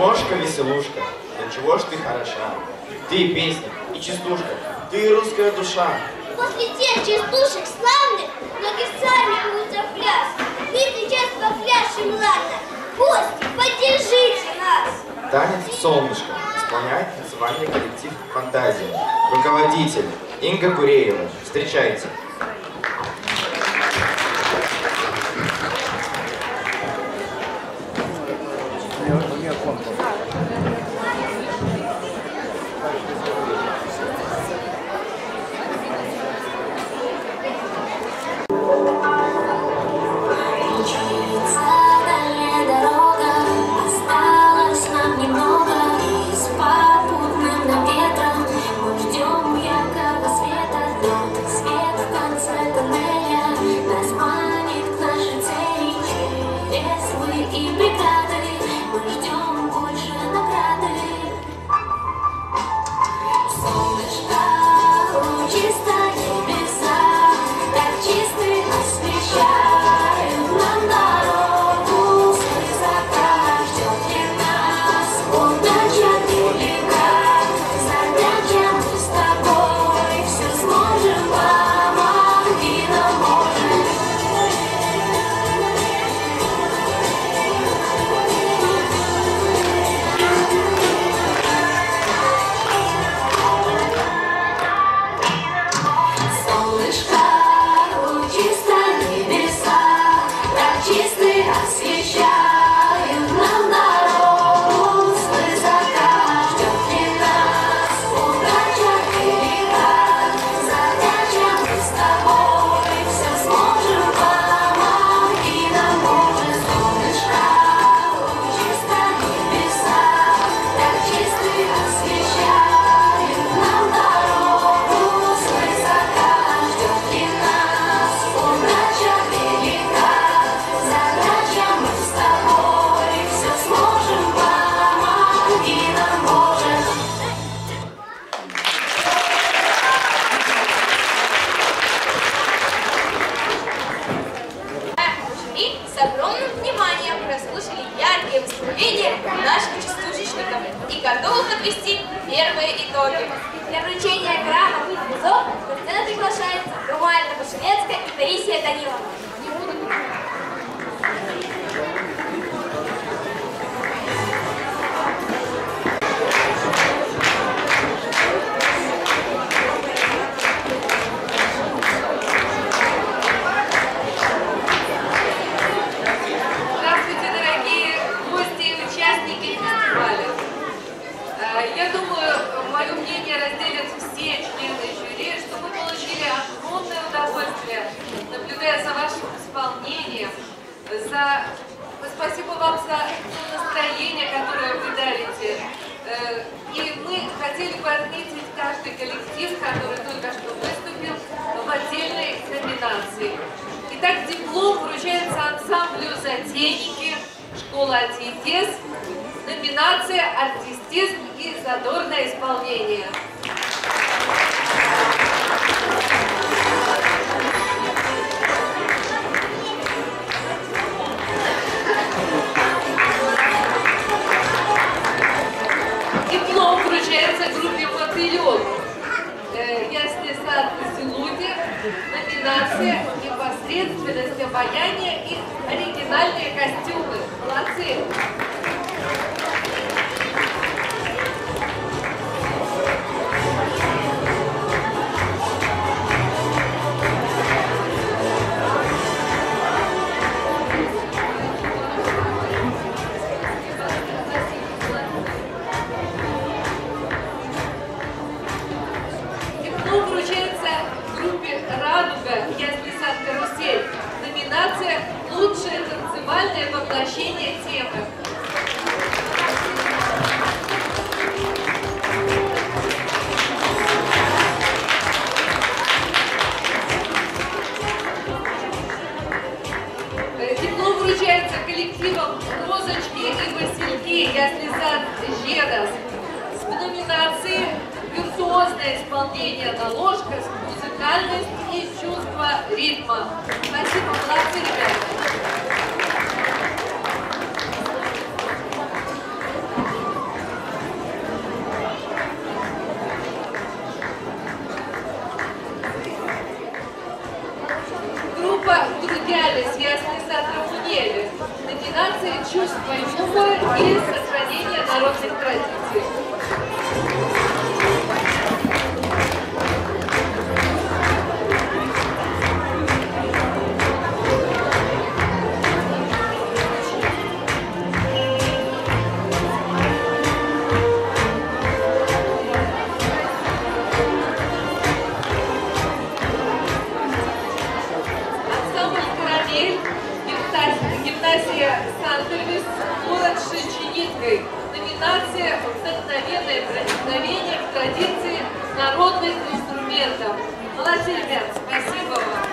Гармошка-веселушка, да чего ж ты хороша? Ты песня и частушка, ты русская душа. После тех частушек славных, ноги сами будут за пляс. Мы сейчас попляшем, ладно? Гости, поддержите нас! Танец «Солнышко» исполняет танцевальный коллектив «Фантазия». Руководитель Инга Куреева. Встречайте. Спасибо вам за настроение, которое вы дарите. И мы хотели бы отметить каждый коллектив, который только что выступил в отдельной номинации. Итак, диплом вручается ансамблю «Затейники» школы АТИТЕС. Номинация «Артистизм и задорное исполнение». Диплом вручается группе «Мотылек». Ясный сад на Селуде. Номинация «Непосредственность обаяния и оригинальные костюмы». Молодцы! «Ясный сад Карусель». Номинация «Лучшее танцевальное воплощение темы». Диплом вручается коллективам «Розочки» и «Васильки», «Ясный сад Жедос». В номинации «Виртуозное исполнение на ложках», «Музыкальность» и «Чувство ритма». Спасибо, молодцы, ребята. демонстрации чувства юмора и сохранения народных традиций. Гимназия Сан-Тевис, город Шичиниткой. Номинация «Вдохновенное проникновение в традиции народных инструментов». Молодцы, ребят, спасибо вам.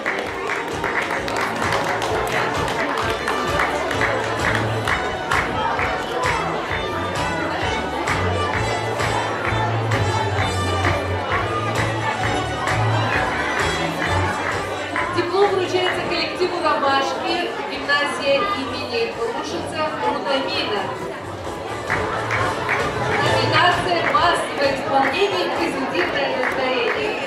Диплом вручается коллективу «Ромашки», гимназия имени Рушица Рудамина. Номинация «Массовое исполнение и позитивное настроение».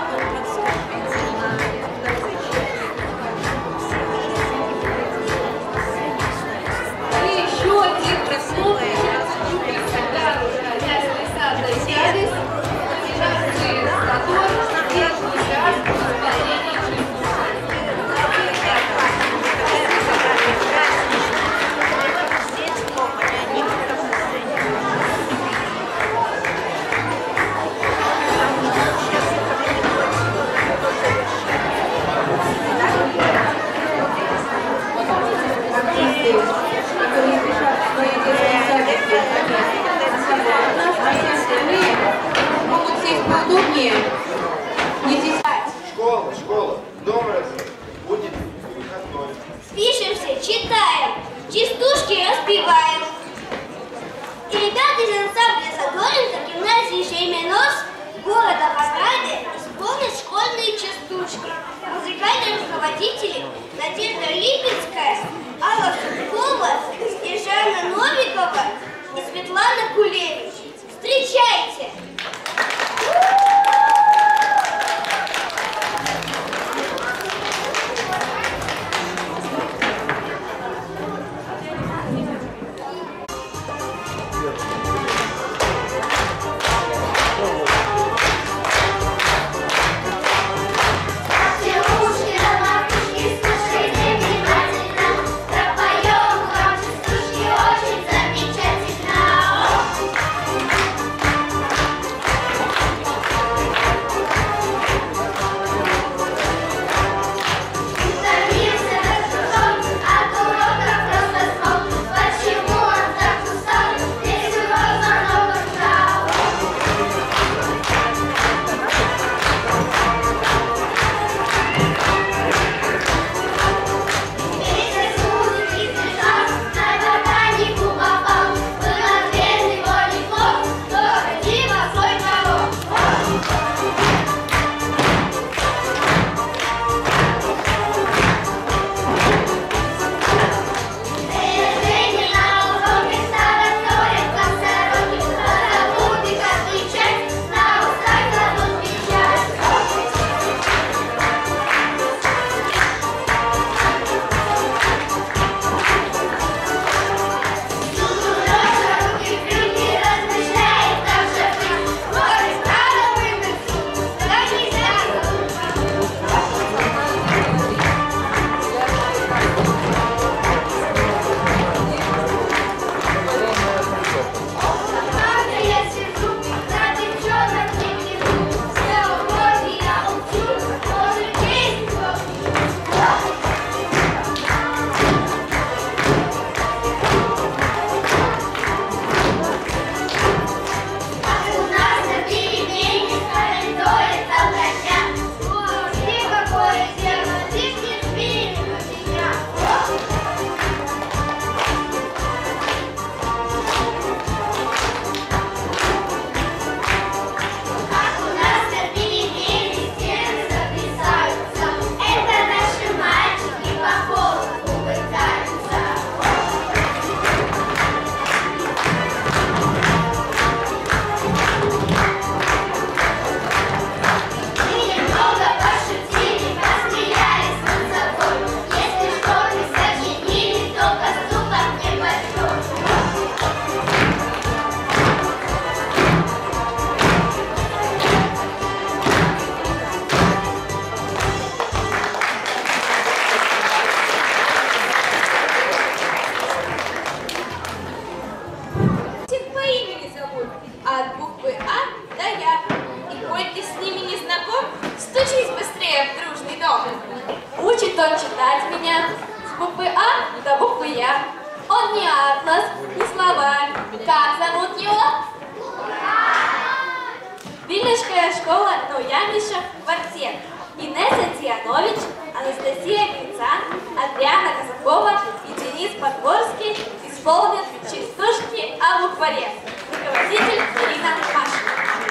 И еще один диплом «Сагару», «Ясный сад» Айкарис, номинации «Садор» и «Энтузиазм в исполнении жизни». Могут сесть поудобнее. Не здесь. Школа, дома будет выходной. Пишемся, читаем, частушки распеваем. И ребята из ансамбля Задоринка гимназии Жейменос города Пограды исполнят школьные частушки. Музыкальные руководители Надежда Липецкая, Алла Субкова, Снежана Новикова и Светлана Кулевич. Встречайте! Очень замечательно. Камышев квартет, Инесса Тианович, Анастасия Грицан, Адриана Казакова и Денис Подгорский исполнят частушки о букваре. Руководитель Ирина Машина.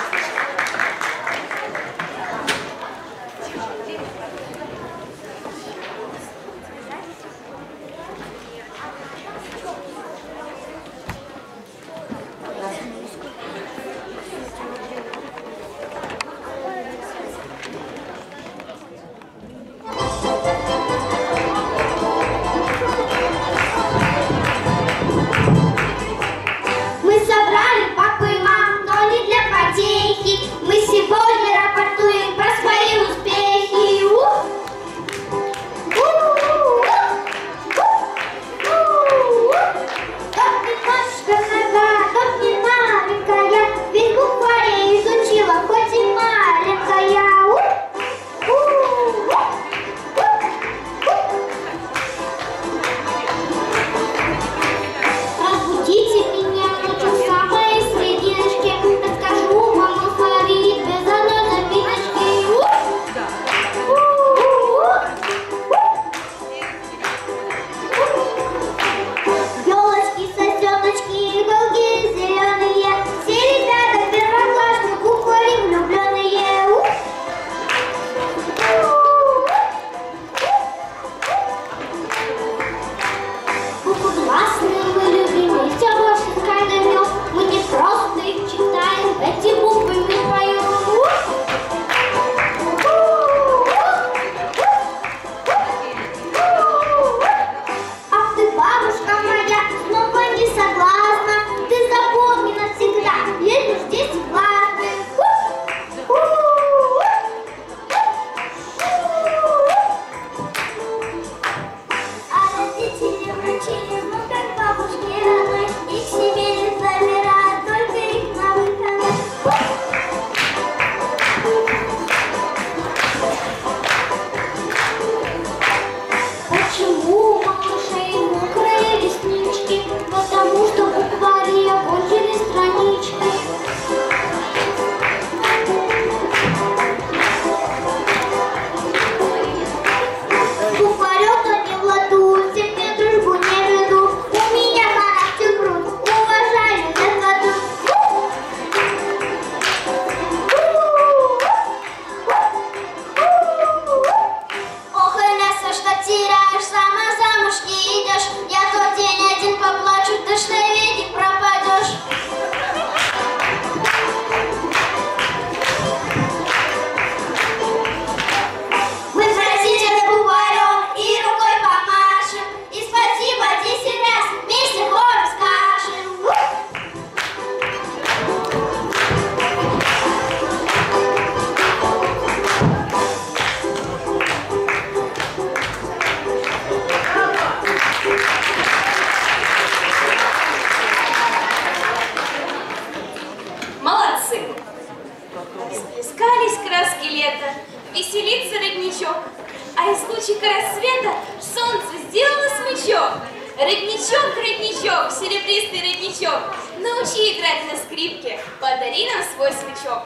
веселится родничок, а из лучика рассвета солнце сделало смычок. Родничок, родничок, серебристый родничок, научи играть на скрипке, подари нам свой смычок.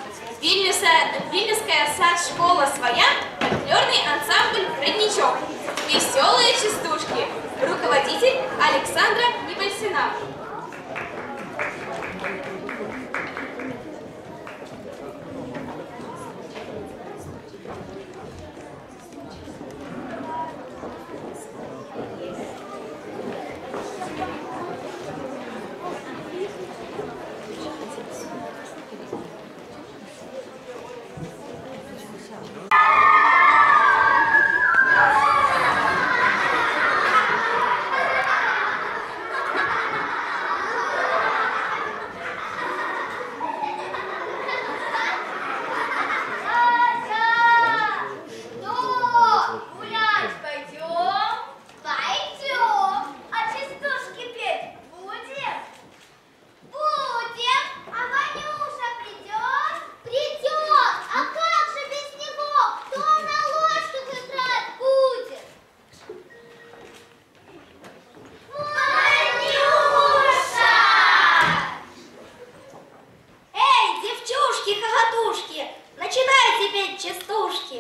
Вильнюсская сад-школа своя, фольклорный ансамбль «Родничок». Веселые частушки. Руководитель Александра Небольсина. частушки.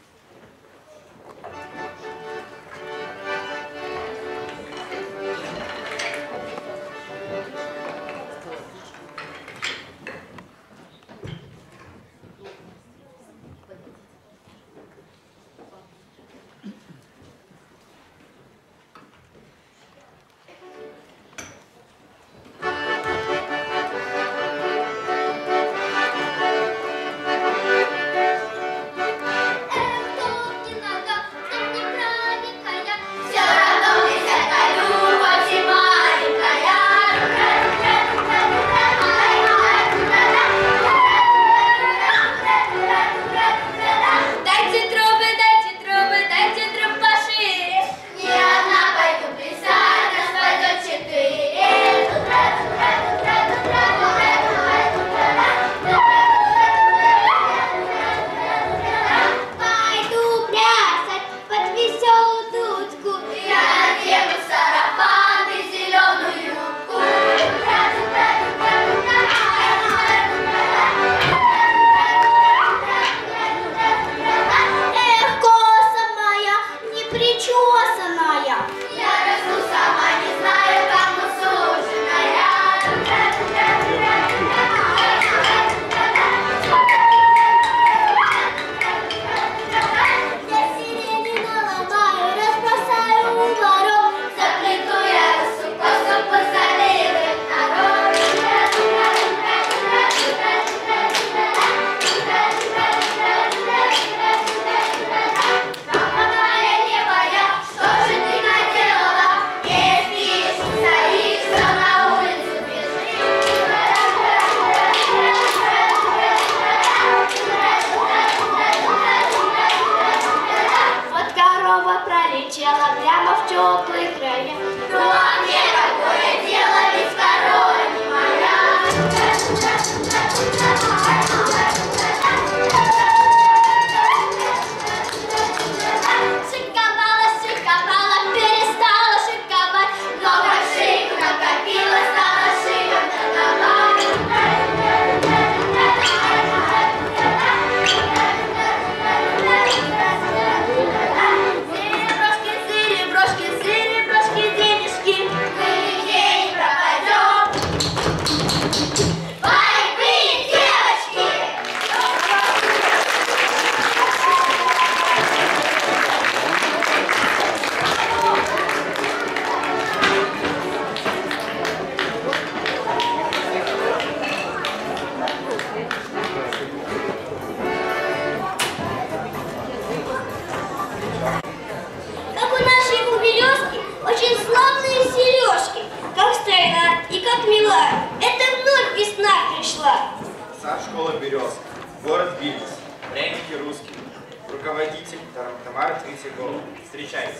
Тамара Третьякова. Встречайте.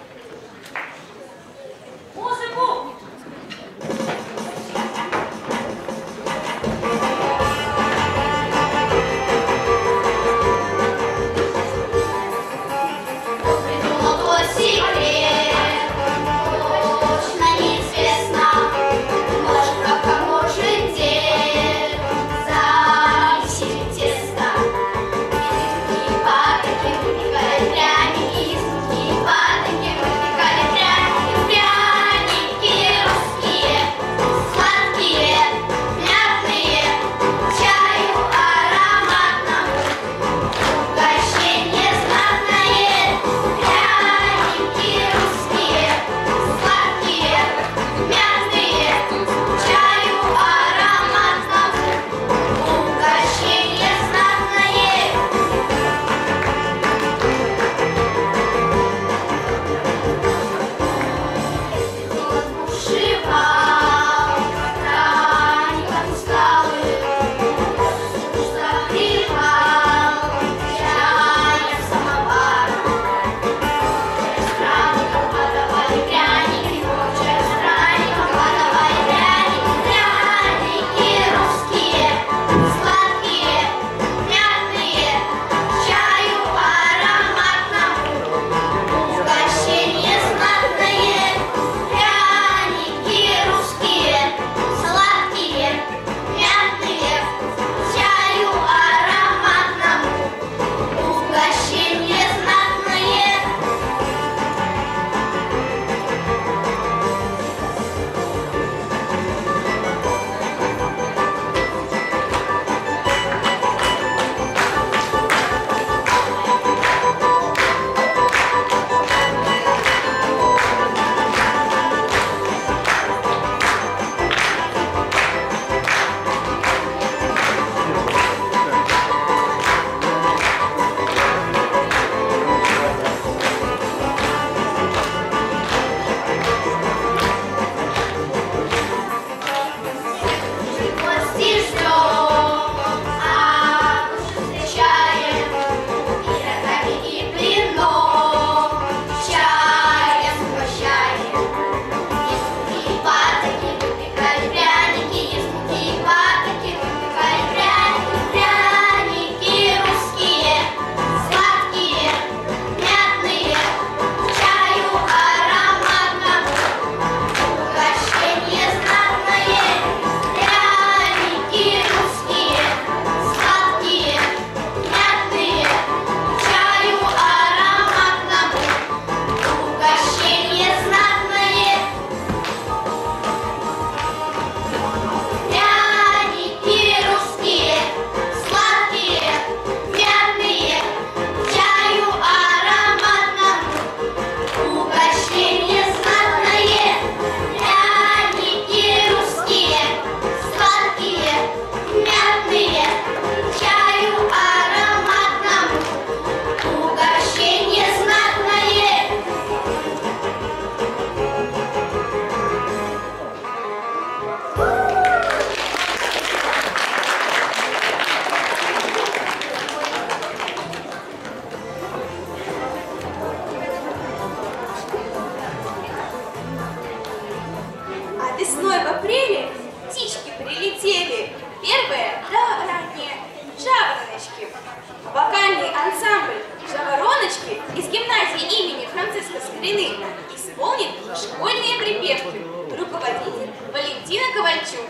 Музыку! Пряники, из руки паданьки, вытекали пряники. ради имени Франциска Старины исполнит школьные припевки руководитель Валентина Ковальчук.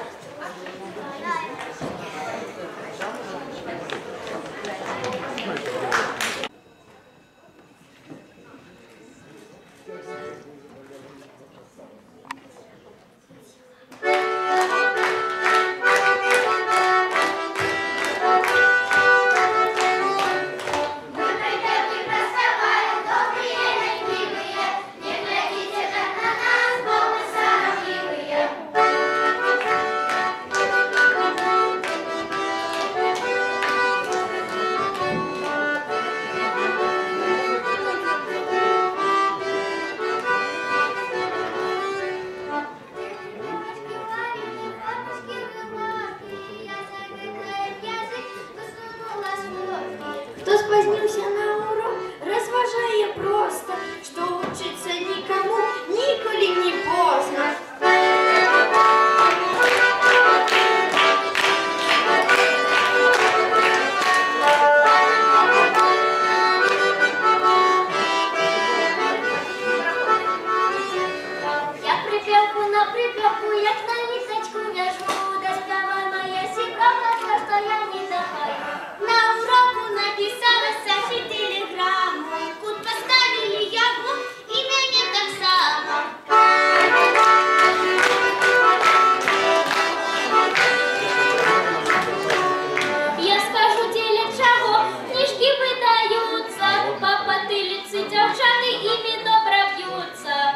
Кто спозднился на урок, разважая просто, что учиться никому николи не поздно. Я припевку на припевку, як на ниточку вяжу, доставай моя сигаретка, что я не дохаю. На уроку написала Саші телеграму, кут поставили яблок и мяне так само. Я скажу теле чого, книжки выдаются, по потылице девчаты ими добро бьются.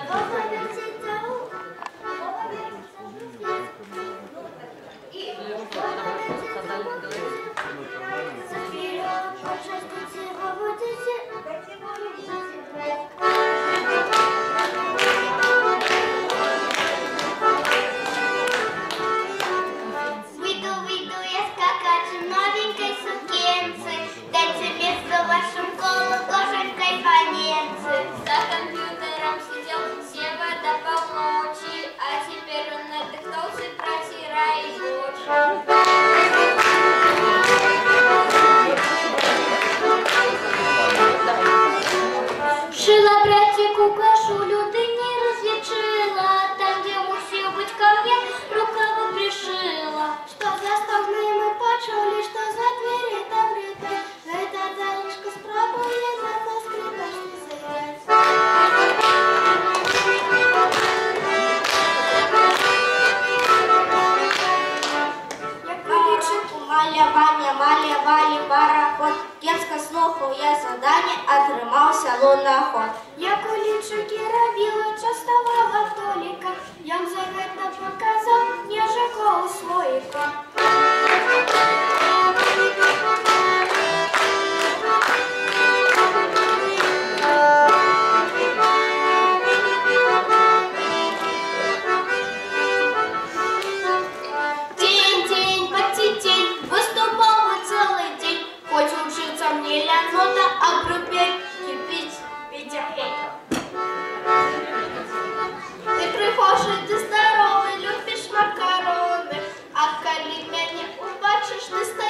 Выйду я скакать в новенькой сукенце, дайте место вашим колокольчикой фаненце. За компьютером сидел Сева до полночи, а теперь он надыхался, протирает очи. Шила братику кашулю, ты не различила, там, где мусил быть ко мне, рукава пришила. Что за стогны мы почули, что за двери там ребят, эта девушка спробует за нас скрипочный сыграть. Малявали пароход, кепсько слухав я задання, а тримався луноход. Як у лічики робила, частувала Толіка, як заветно показав Єжика у слоїка. День, потетень, выступал бы целый день, хоть учиться мне лянота, а группе кипить, Петя, Ты прихожий, ты здоровый, любишь макароны, а коли меня не убачишь, ты стоишь.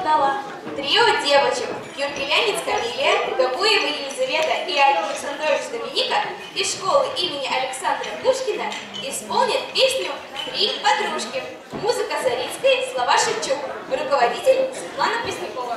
стола. Трио девочек Юргелянец Камилия, Габуева Елизавета и Александрович Доминика из школы имени Александра Пушкина исполнят песню «Три подружки». Музыка Зарицкой, слова Шевчук. Руководитель Светлана Преснякова.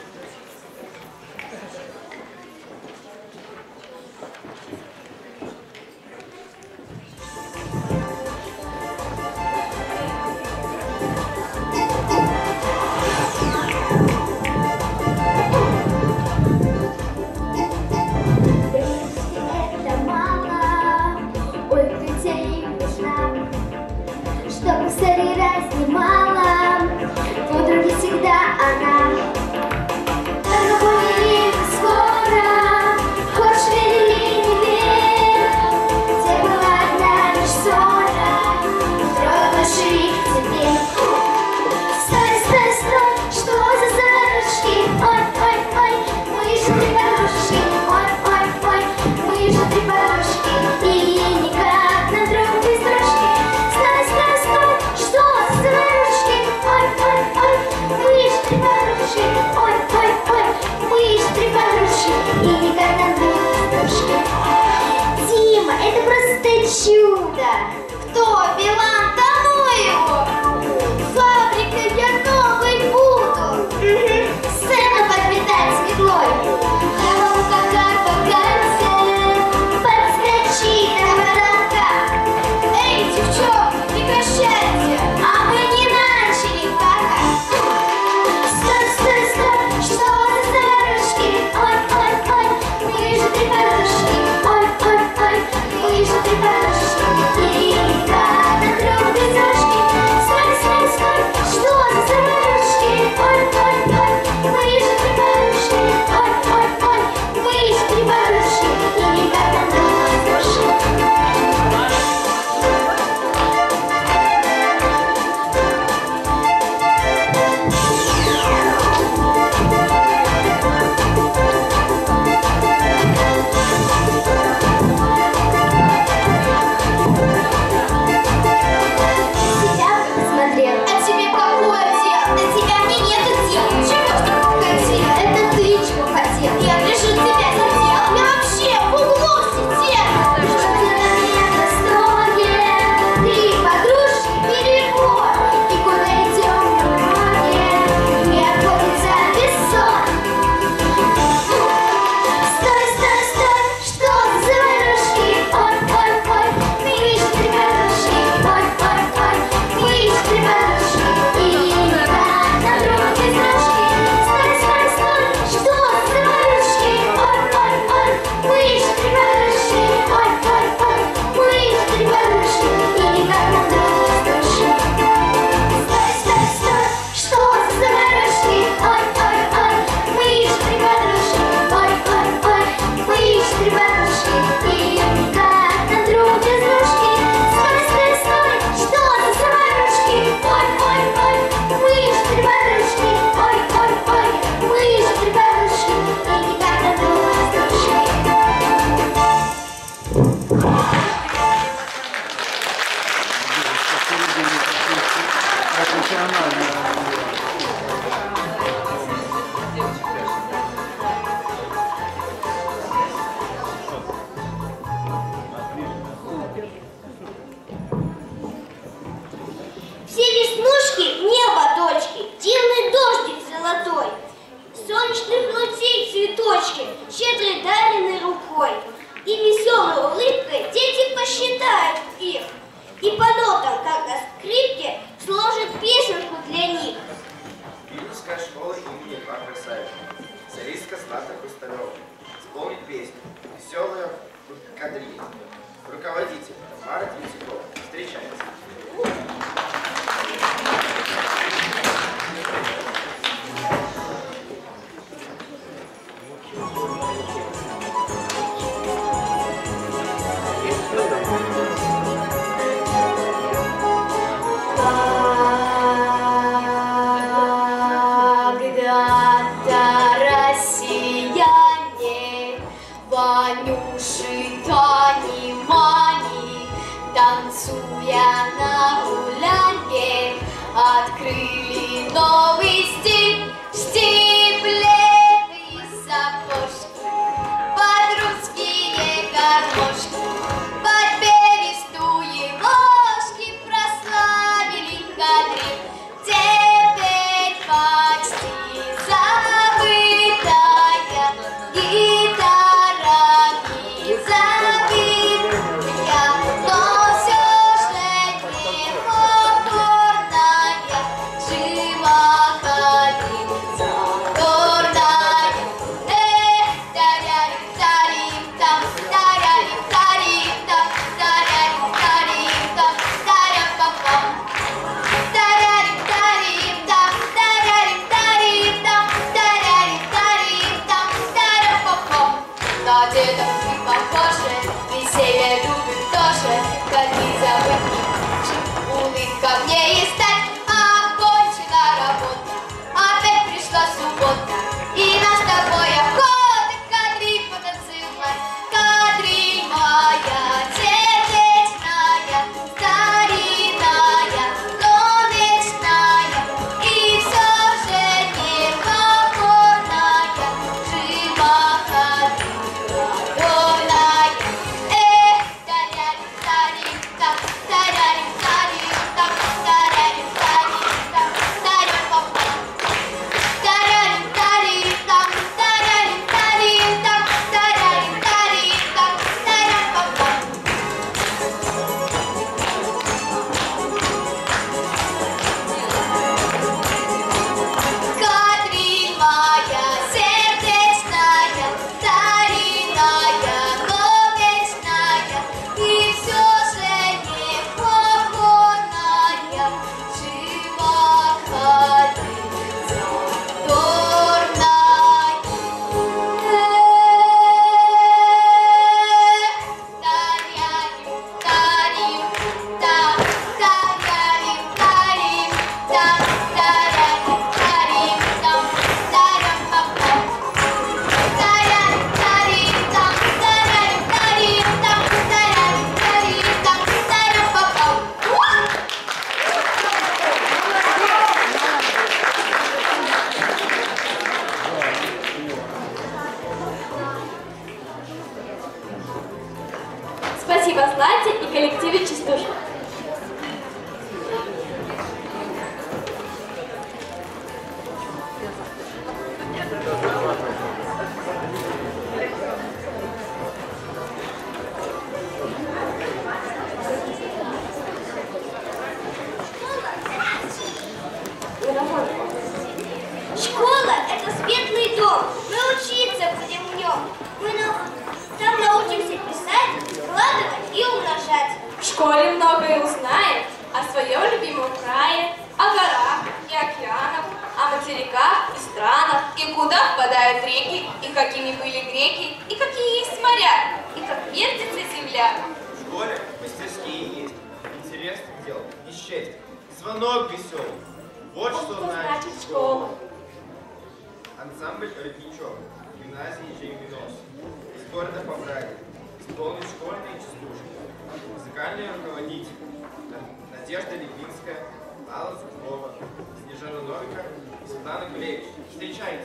Мало, подруги всегда она. Дорогой, скоро, хочешь верь или не верь, где была одна лишь ссора, трое больших теперь. Стой, стой, стой, что за зарожки? Ой, ой, ой, мы же три подружки. Ой, ой, ой, мы же три подружки. И никак на друг без дружки. Стой, стой, стой, что за зарожки? Ой, ой, ой, мы же три подружки. Ой, ой, ой, мы же три подружки. И никак на друг без дружки. Дима, это просто чудо. Кто? Билан, да ну его! Фабрикой я новой буду. Сцену подметать метлой. Головка как богатая, подскочи до потолка. Эй, девчонки, прекращайте, а мы не начали пока. Стой, стой, стой, что за старушки? Ой, ой, ой, мы же три подружки. Ой, ой, ой, мы же три подружки. И никак на друг без дружки. Стой, стой, стой, что за старушки? Ой, ой, ой, мы же три подружки. Ой, ой, ой, мы же три подружки. И никак на друг без дружки. Тебя посмотрел. А тебе какое дело? На тебя мне нету дела. Чего ты хотел? Это ты чего хотел? Я лишь от тебя хотел. Я вообще в углу сидела. Что ты на меня настроен? Три подружки перебор. И куда идем в дороге? Не обходится без ссор. Стой, стой, стой, что за заварушки? Ой, ой, ой, мы же три подружки. Ой, ой, ой, мы же три подружки. И никак на друг без дружки. Стой, стой, стой, что за заварушки? Ой, ой, ой, мы же три подружки. Ой, ой, ой, мы же три подружки. И никак на друг без дружки. Стой, стой, стой, что за заварушки? Ой, ой, ой, мы же три подружки. Ой, ой, ой, мы же три подружки. И никак на друг без дружки. Стой, стой, стой, что за заварушки? Ой, ой, ой, мы же три подружки. Ой, ой, ой, мы же три подружки. И никак на друг без дружки. Все веснушки в небо дочки, дивный дождик золотой, солнечных лучей цветочки, щедрой даренной рукой. И веселой улыбкой дети посчитают их, и по нотам, как на скрипке, сложат песенку для них. Вильнюсская школа имени Льва Красавина. Солистка Злата Хрусталева. Исполнит песню «Веселая кадриль». Руководитель Тамара Третьякова. Встречайте. Когда-то россияне, Ванюши, Тони, Мани, танцуя на гулянке, открыли новый стиль. Спасибо Злате и коллективе «Частушка». Школа – это светлый дом. Мы учиться будем в нем. Там научимся писать, складывать и умножать. В школе многое узнаем о своем любимом крае, о горах и океанах, о материках и странах, и куда впадают реки, и какими были греки, и какие есть моря, и как вертится земля. В школе мастерские есть. Интересных дел не счесть. Звонок веселый. Вот что значит школа. Ансамбль «Родничок», гимназии Жейминос. Из города Попраги. Исполнит школьные частушки. Музыкальные руководители. Надежда Липинская, Алла Сухова, Снежана Новикова и Светлана Гулевич. Встречайте.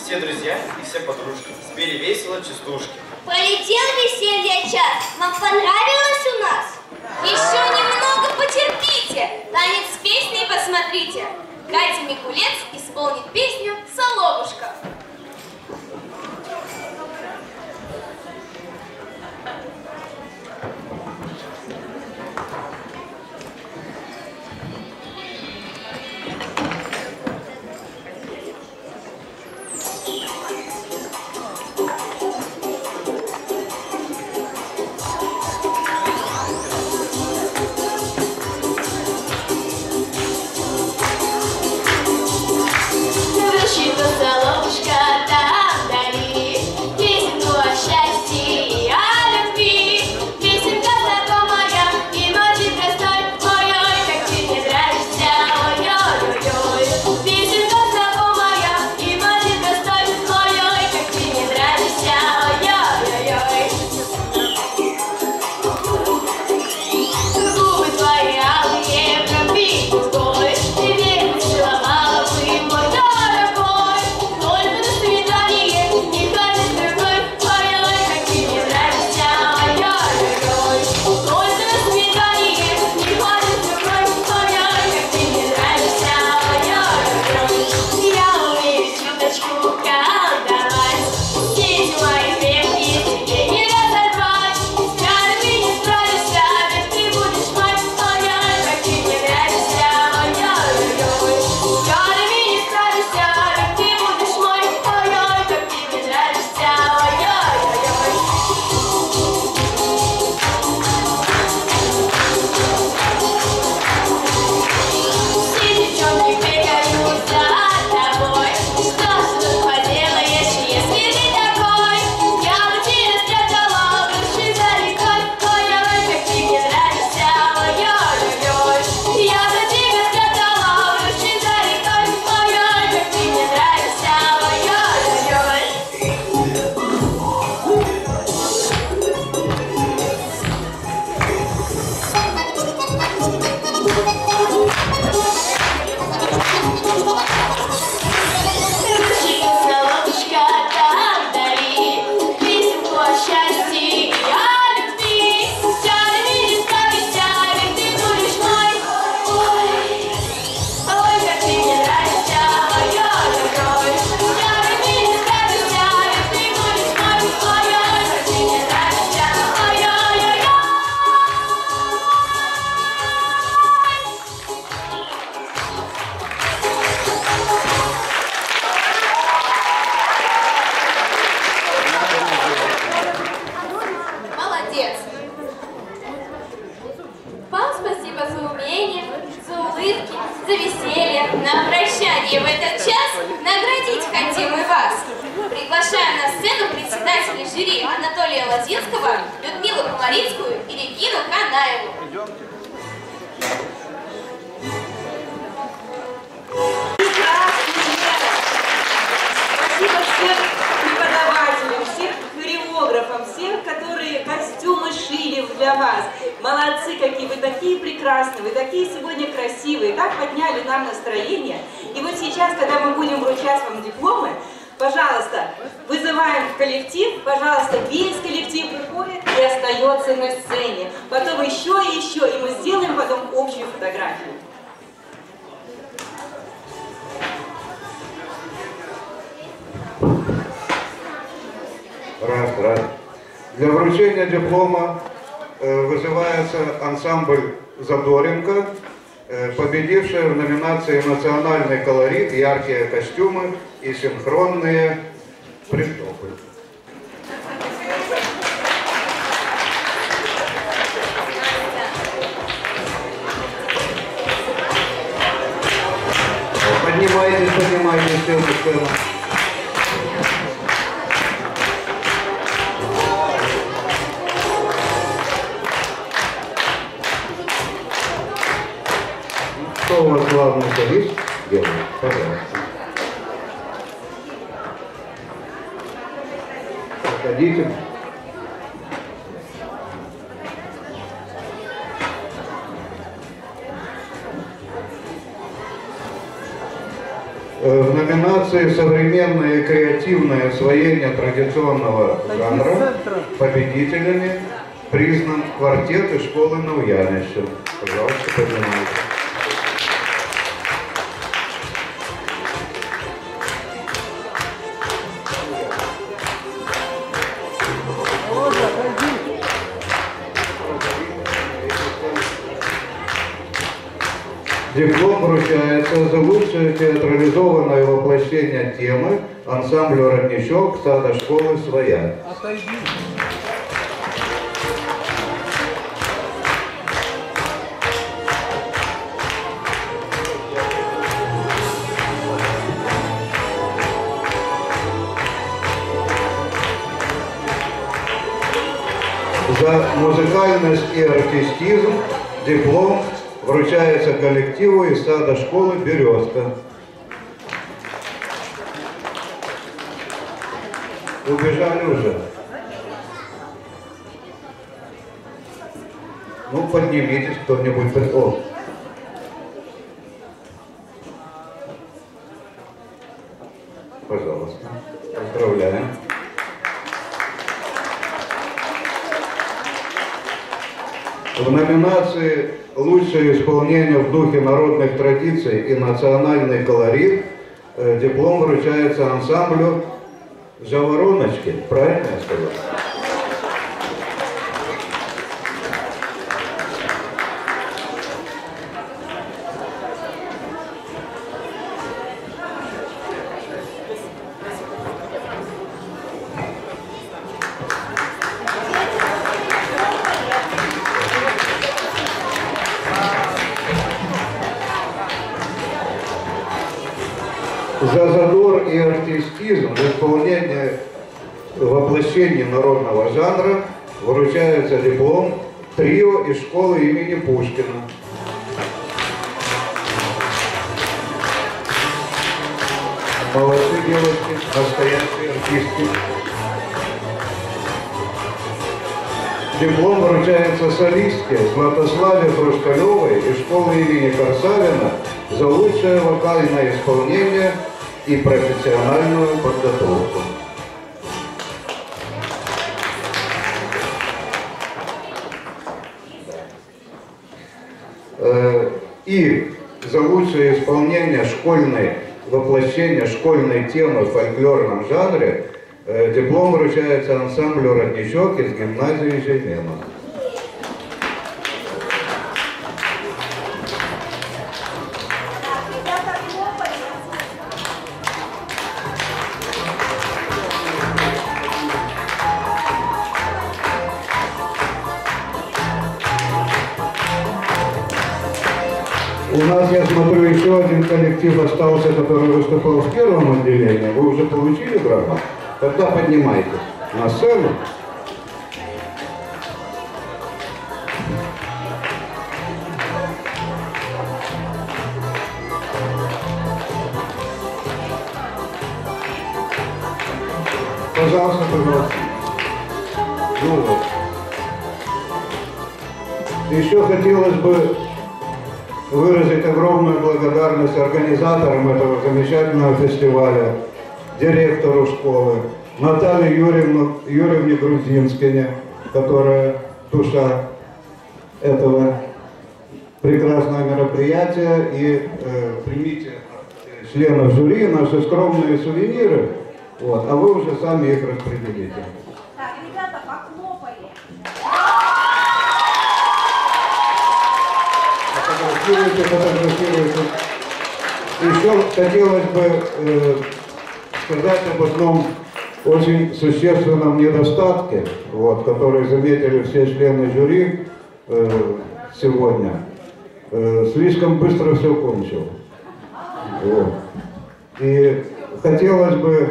все друзья и все подружки спели весело частушки. Полетел веселье час. Вам понравилось у нас? Еще немного потерпите, танец с песней посмотрите. Катя Микулец исполнит песню «Соловушка». Соловушка там вдали, песенку о счастье и о любви. Песенка знакомая и ночи простой, ой-ой, как ты мне нравишься, ой-ой-ой-ой. Песенка знакомая и ночи простой, ой-ой, как ты мне нравишься, ой-ой-ой-ой. Губы твои алые, пробить губой, ты век поцеловала бы, мой дорогой. Только на свидание не ходит другой, ой-ой, как ты мне нравишься, ой-ой-ой. Только на свидание не ходит другой, ой-ой, как ты мне нравишься, ой-ой-ой. Я умею чуточку колдовать, сети мои крепкие тебе не разорвать. С чарами не справишься, ведь ты будешь мой, ой-ой, как ты мне нравишься, ой-ой-ой. С чарами не справишься, ведь ты будешь мой, ой-ой, как ты мне нравишься, ой-ой-ой-ой. Все девчонки бегают за тобой, что ж тут поделаешь, если ты такой? Я бы тебя спрятала в душе за рекой, ой-ой, как ты мне нравишься, ой-ой-ой-ой. Я бы тебя спрятала в душе за рекой, ой-ой, как ты мне нравишься, ой-ой-ой-ой. Соловушка там вдали, песенку о счастье и о любви. С чарами не справишься, ведь ты будешь мой. Ой, ой, как ты мне нравишься, ой-ой-ой. С чарами не справишься, ведь ты будешь мой. Ой-ой, как ты мне нравишься, ой-ой-ой-ой. Молодец! Вам спасибо за умение, за улыбки, за веселье. На прощание в этот час наградить хотим и вас. Приглашаем на сцену председателей жюри Анатолия Лозинского, Людмилу Комарицкую и Регину Канаеву. Спасибо всем преподавателям, всем хореографам, всем, которые костюмы шили для вас. Молодцы какие, вы такие прекрасные, вы такие сегодня красивые, так подняли нам настроение. И вот сейчас, когда мы будем вручать вам дипломы, пожалуйста, вызываем коллектив, пожалуйста, весь коллектив выходит и остается на сцене. Потом еще и еще, и мы сделаем потом общую фотографию. Раз. Для вручения диплома вызывается ансамбль «Задоринка», победившая в номинации «Национальный колорит», «Яркие костюмы» и «Синхронные притопы». Поднимайтесь, все на сцену. Кто у вас главный солист? Гена, пожалуйста. Проходите. В номинации «Современное и креативное освоение традиционного жанра» победителями признан квартет из школы Новоянища. Пожалуйста, поднимайте. Диплом вручается за лучшее театрализованное воплощение темы ансамблю «Родничок» сада школы «Своя». За музыкальность и артистизм диплом вручается коллективу из сада школы «Березка». Убежали уже. Ну, поднимитесь кто-нибудь. О. Пожалуйста. Поздравляем. В номинации «Лучшее исполнение в духе народных традиций и национальный колорит» диплом вручается ансамблю «Жавороночки». Правильно я сказал? За задор и артистизм в исполнении воплощения народного жанра вручается диплом трио из школы имени Пушкина. Молодцы девочки, настоящие артистки. Диплом вручается солистке Святославе Хрусталевой из школы имени Корсавина за лучшее вокальное исполнение и профессиональную подготовку. И за лучшее исполнение воплощение школьной темы в фольклорном жанре диплом вручается ансамблю «Родничок» из гимназии Жемена. У нас, я смотрю, еще один коллектив остался, который выступал в первом отделении. Вы уже получили грамоту? Тогда поднимайтесь на сцену. Пожалуйста, пожалуйста. Ну вот. Еще хотелось бы выразить огромную благодарность организаторам этого замечательного фестиваля, директору школы, Наталье Юрьевне Грузинскине, которая душа этого прекрасного мероприятия. И примите членов жюри наши скромные сувениры, вот, а вы уже сами их распределите. Так, ребята, похлопали. Фотографируйте. Еще хотелось бы сказать об одном очень существенном недостатке, вот, который заметили все члены жюри сегодня. Слишком быстро все кончил. Вот. И хотелось бы,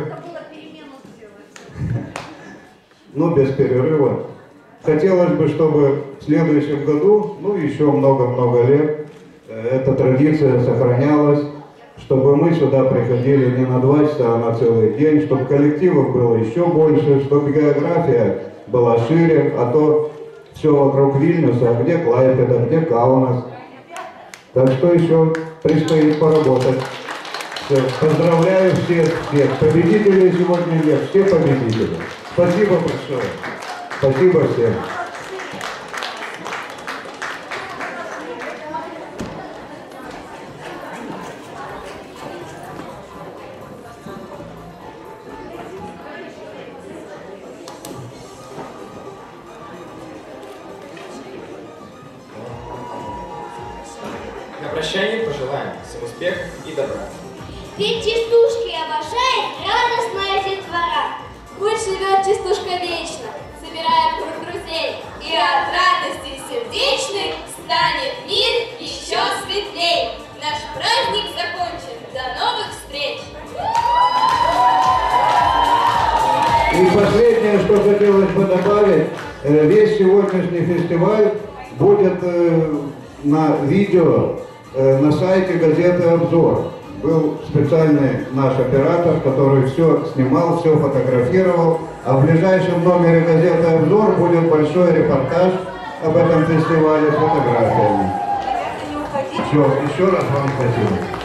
ну, без перерыва, хотелось бы, чтобы в следующем году, ну, еще много-много лет, эта традиция сохранялась, чтобы мы сюда приходили не на 2 часа, а на целый день, чтобы коллективов было еще больше, чтобы география была шире, а то все вокруг Вильнюса, а где Клайпеда, где Каунас. Так что еще предстоит поработать. Поздравляю всех. Победителей сегодня нет, все победители. Спасибо большое. Спасибо всем. На прощание пожелаем всем успехов и добра. Ведь частушки обожает радостная детвора. Пусть живет частушка вечно, собирая вокруг друзей, и от радости сердечной станет мир еще светлей. Наш праздник закончен. До новых встреч! И последнее, что хотелось бы добавить, весь сегодняшний фестиваль будет на видео на сайте газеты «Обзор». Был специальный наш оператор, который все снимал, все фотографировал. А в ближайшем номере газеты «Обзор» будет большой репортаж об этом фестивале с фотографиями. Все, еще раз вам спасибо.